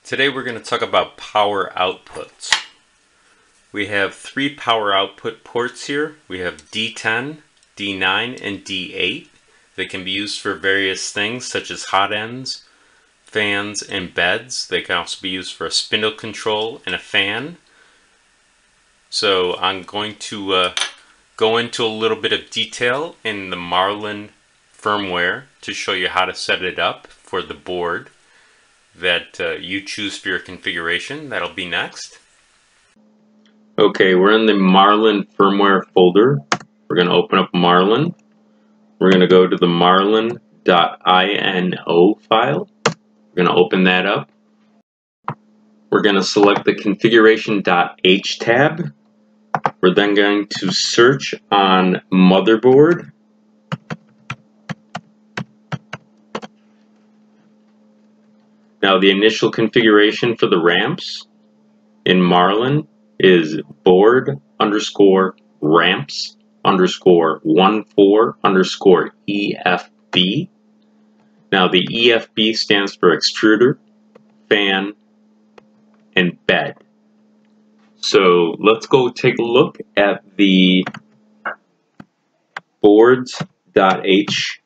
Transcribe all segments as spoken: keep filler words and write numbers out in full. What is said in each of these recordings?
Today we're going to talk about power outputs. We have three power output ports here. We have D ten, D nine, and D eight. They can be used for various things such as hot ends, fans, and beds. They can also be used for a spindle control and a fan. So I'm going to uh, go into a little bit of detail in the Marlin firmware to show you how to set it up for the board that uh, you choose for your configuration. That'll be next. Okay, we're in the Marlin firmware folder. We're going to open up Marlin. We're going to go to the marlin dot ino file. We're going to open that up. We're going to select the configuration.h tab. We're then going to search on motherboard. Now the initial configuration for the ramps in Marlin is board underscore ramps underscore one four underscore E F B. Now the E F B stands for extruder, fan, and bed. So let's go take a look at the boards.h.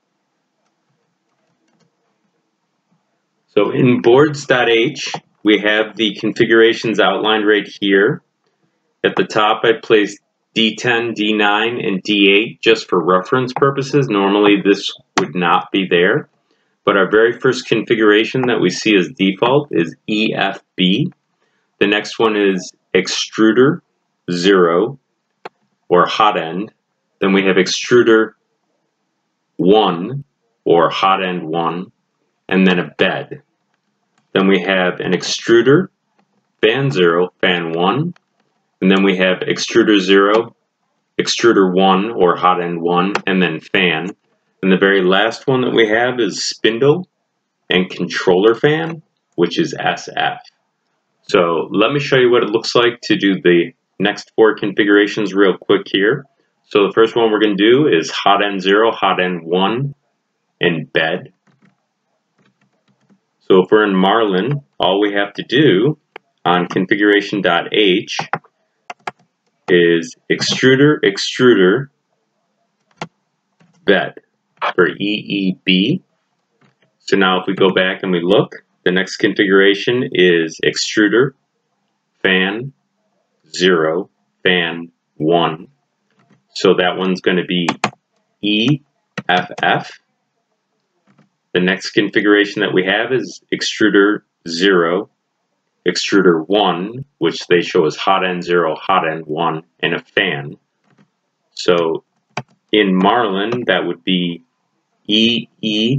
So in boards.h, we have the configurations outlined right here. At the top, I placed D ten, D nine, and D eight just for reference purposes. Normally, this would not be there. But our very first configuration that we see as default is E F B. The next one is extruder zero, or hot end. Then we have extruder one, or hot end one, and then a bed. Then we have an extruder, fan zero, fan one, and then we have extruder zero, extruder one, or hot end one, and then fan. And the very last one that we have is spindle and controller fan, which is S F. So let me show you what it looks like to do the next four configurations real quick here. So the first one we're going to do is hot end zero, hot end one, and bed. So if we're in Marlin, all we have to do on configuration.h is extruder, extruder, bed for E E B. So now if we go back and we look, the next configuration is extruder, fan, zero, fan, one. So that one's going to be E F F. The next configuration that we have is extruder zero, extruder one, which they show as hot end zero, hot end one, and a fan. So in Marlin, that would be E E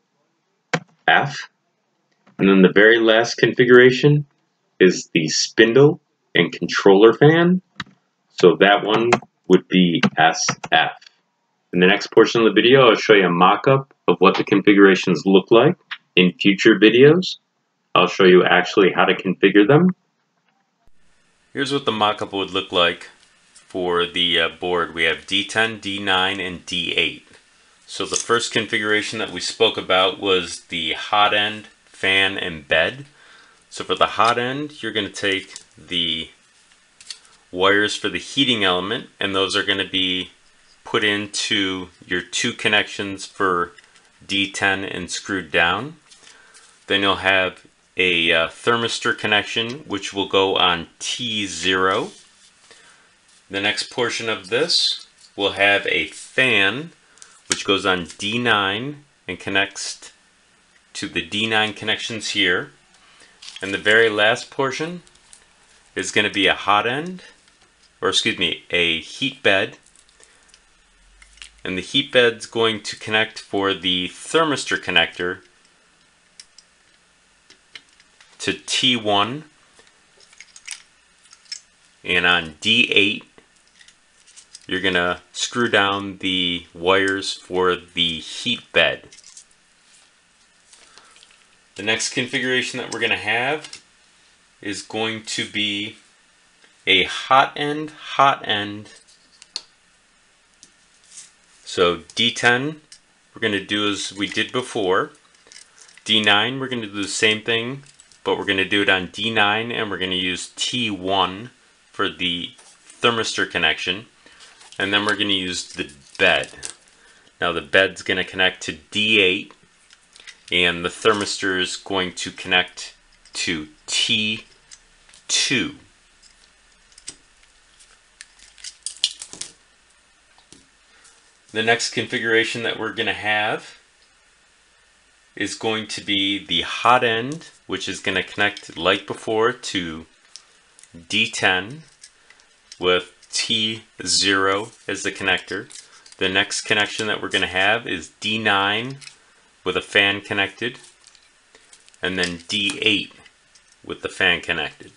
F. And then the very last configuration is the spindle and controller fan. So that one would be S F. In the next portion of the video, I'll show you a mock-up of what the configurations look like. In future videos, I'll show you actually how to configure them. Here's what the mock-up would look like for the uh, board. We have D ten, D nine, and D eight. So the first configuration that we spoke about was the hot end, fan, and bed. So for the hot end, you're going to take the wires for the heating element, and those are going to be put into your two connections for D ten and screwed down. Then you'll have a uh, thermistor connection which will go on T zero. The next portion of this will have a fan which goes on D nine and connects to the D nine connections here. And the very last portion is going to be a hot end, or excuse me, a heat bed. And the heat bed's going to connect for the thermistor connector to T one. And on D eight, you're going to screw down the wires for the heat bed. The next configuration that we're going to have is going to be a hot end, hot end. So D ten, we're going to do as we did before. D nine, we're going to do the same thing, but we're going to do it on D nine, and we're going to use T one for the thermistor connection, and then we're going to use the bed. Now the bed's going to connect to D eight, and the thermistor is going to connect to T two. The next configuration that we're going to have is going to be the hot end, which is going to connect like before to D ten with T zero as the connector. The next connection that we're going to have is D nine with a fan connected, and then D eight with the fan connected.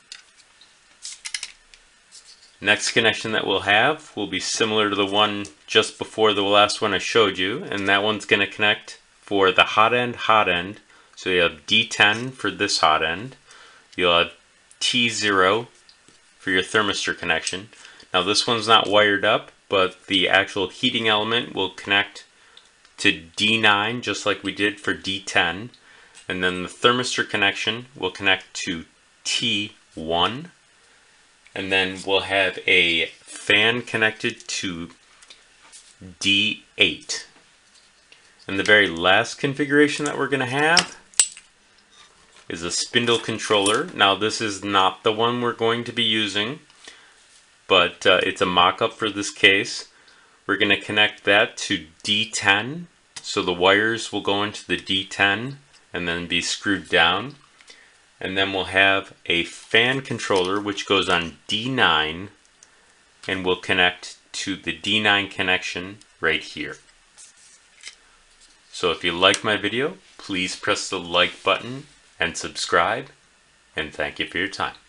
Next connection that we'll have will be similar to the one just before the last one I showed you, and that one's going to connect for the hot end, hot end. So you have D ten for this hot end. You'll have T zero for your thermistor connection. Now this one's not wired up, but the actual heating element will connect to D nine just like we did for D ten. And then the thermistor connection will connect to T one. And then we'll have a fan connected to D eight. And the very last configuration that we're going to have is a spindle controller. Now this is not the one we're going to be using, but uh, it's a mock-up for this case. We're going to connect that to D ten, so the wires will go into the D ten and then be screwed down. And then we'll have a fan controller which goes on D nine and will connect to the D nine connection right here. So if you like my video, please press the like button and subscribe, and thank you for your time.